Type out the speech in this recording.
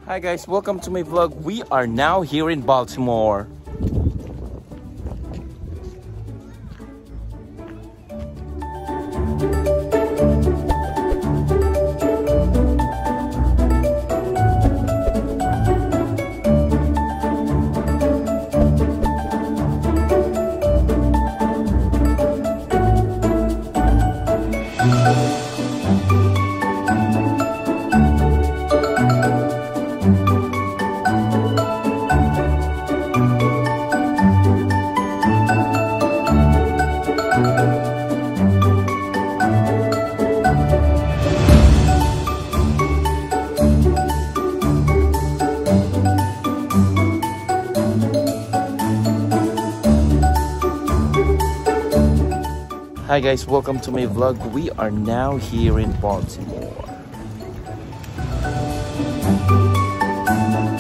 Hi guys, welcome to my vlog. We are now here in Baltimore. Hi guys, welcome to my vlog. We are now here in Baltimore.